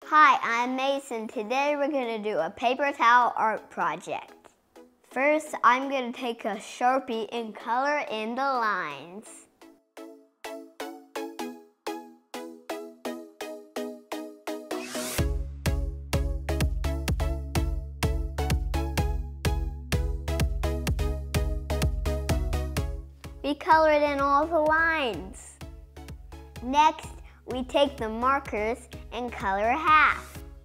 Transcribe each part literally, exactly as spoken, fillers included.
Hi, I'm Mason. Today we're going to do a paper towel art project. First, I'm going to take a Sharpie and color in the lines. We colored in all the lines. Next, we take the markers and color half.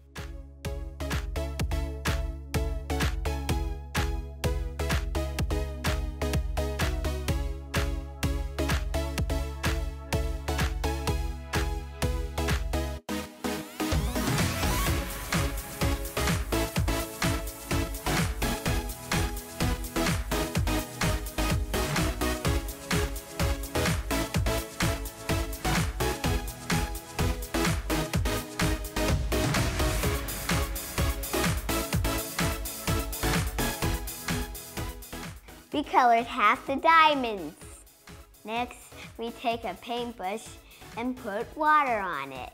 We colored half the diamonds. Next, we take a paintbrush and put water on it.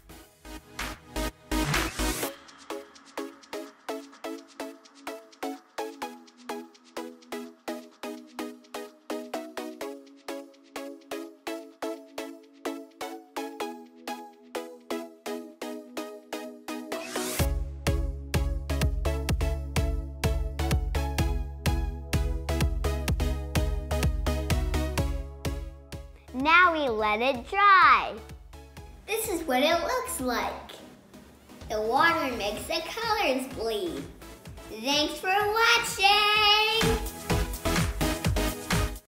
Now we let it dry. This is what it looks like. The water makes the colors bleed. Thanks for watching!